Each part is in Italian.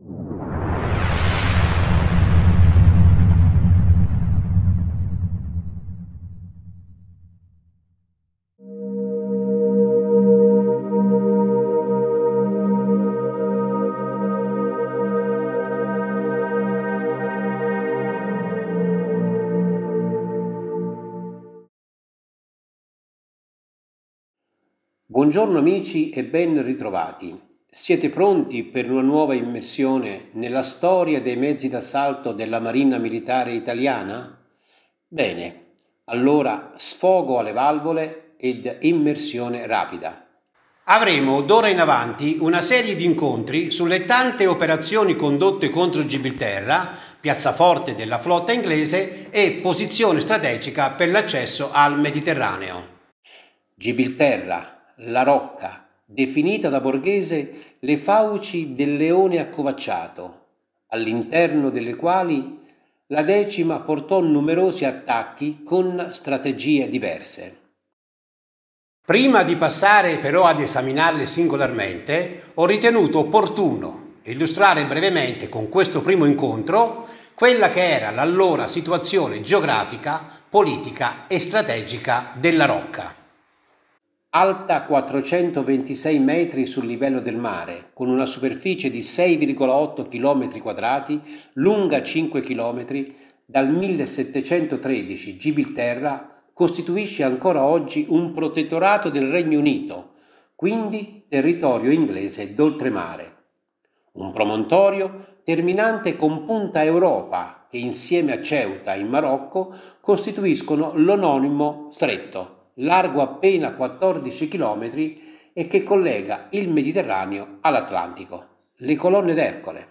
Buongiorno amici e ben ritrovati. Siete pronti per una nuova immersione nella storia dei mezzi d'assalto della Marina Militare Italiana? Bene, allora sfogo alle valvole ed immersione rapida. Avremo d'ora in avanti una serie di incontri sulle tante operazioni condotte contro Gibilterra, piazzaforte della flotta inglese e posizione strategica per l'accesso al Mediterraneo. Gibilterra, la Rocca, definita da Borghese le fauci del leone accovacciato, all'interno delle quali la Decima portò numerosi attacchi con strategie diverse. Prima di passare però ad esaminarle singolarmente, ho ritenuto opportuno illustrare brevemente con questo primo incontro quella che era l'allora situazione geografica, politica e strategica della Rocca. Alta 426 metri sul livello del mare, con una superficie di 6,8 km², lunga 5 km, dal 1713 Gibilterra costituisce ancora oggi un protettorato del Regno Unito, quindi territorio inglese d'oltremare. Un promontorio terminante con Punta Europa che insieme a Ceuta in Marocco costituiscono l'omonimo stretto, largo appena 14 km e che collega il Mediterraneo all'Atlantico, le colonne d'Ercole.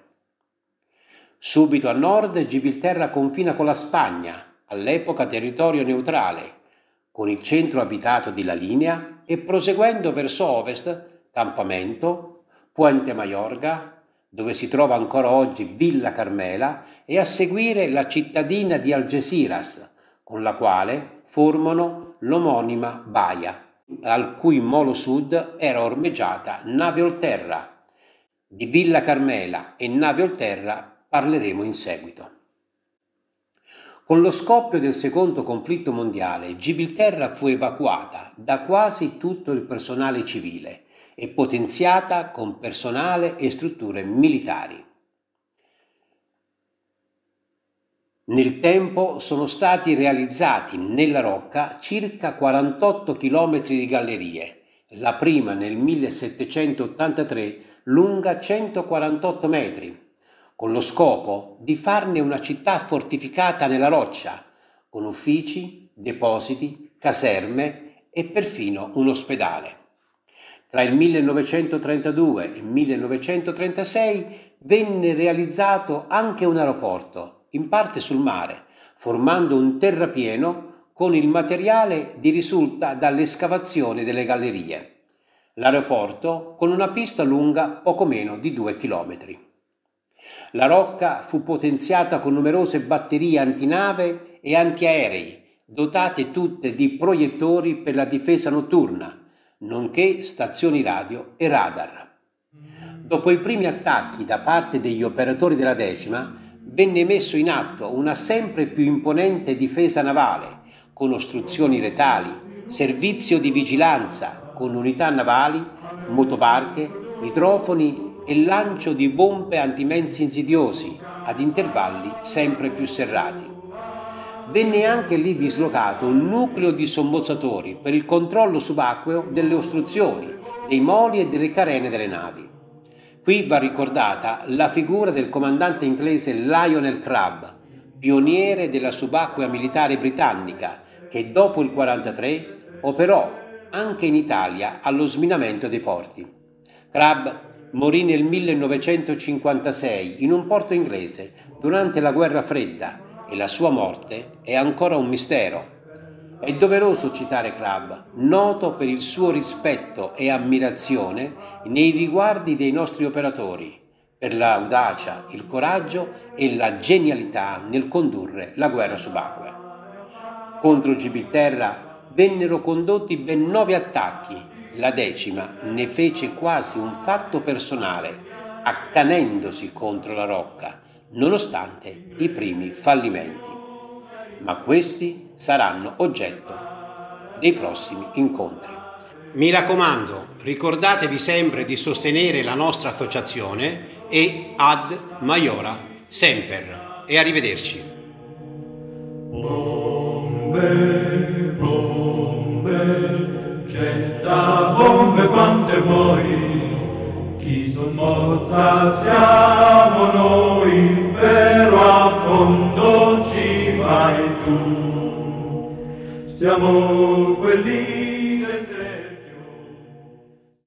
Subito a nord Gibilterra confina con la Spagna, all'epoca territorio neutrale, con il centro abitato di La Linea e proseguendo verso ovest Campamento, Puente Mayorga, dove si trova ancora oggi Villa Carmela, e a seguire la cittadina di Algeciras, con la quale formano l'omonima baia, al cui molo sud era ormeggiata nave Olterra. Di Villa Carmela e nave Olterra parleremo in seguito. Con lo scoppio del secondo conflitto mondiale, Gibilterra fu evacuata da quasi tutto il personale civile e potenziata con personale e strutture militari. Nel tempo sono stati realizzati nella Rocca circa 48 km di gallerie, la prima nel 1783 lunga 148 metri, con lo scopo di farne una città fortificata nella roccia, con uffici, depositi, caserme e perfino un ospedale. Tra il 1932 e il 1936 venne realizzato anche un aeroporto, in parte sul mare, formando un terrapieno con il materiale di risulta dall'escavazione delle gallerie. L'aeroporto con una pista lunga poco meno di 2 km. La Rocca fu potenziata con numerose batterie antinave e antiaerei, dotate tutte di proiettori per la difesa notturna, nonché stazioni radio e radar. Dopo i primi attacchi da parte degli operatori della Decima, venne messo in atto una sempre più imponente difesa navale, con ostruzioni retali, servizio di vigilanza con unità navali, motobarche, idrofoni e lancio di bombe antimezzi insidiosi ad intervalli sempre più serrati. Venne anche lì dislocato un nucleo di sommozzatori per il controllo subacqueo delle ostruzioni, dei moli e delle carene delle navi. Qui va ricordata la figura del comandante inglese Lionel Crabb, pioniere della subacquea militare britannica, che dopo il 1943 operò anche in Italia allo sminamento dei porti. Crabb morì nel 1956 in un porto inglese durante la Guerra Fredda e la sua morte è ancora un mistero. È doveroso citare Crabb, noto per il suo rispetto e ammirazione nei riguardi dei nostri operatori, per l'audacia, il coraggio e la genialità nel condurre la guerra subacquea. Contro Gibilterra vennero condotti ben 9 attacchi. La Decima ne fece quasi un fatto personale, accanendosi contro la rocca, nonostante i primi fallimenti. Ma questi saranno oggetto dei prossimi incontri. Mi raccomando, ricordatevi sempre di sostenere la nostra associazione e ad Maiora Semper. E arrivederci. Bombe, bombe, getta bombe quante vuoi, chi sommossa siamo noi, però a fondo ci vai tu. Siamo quelli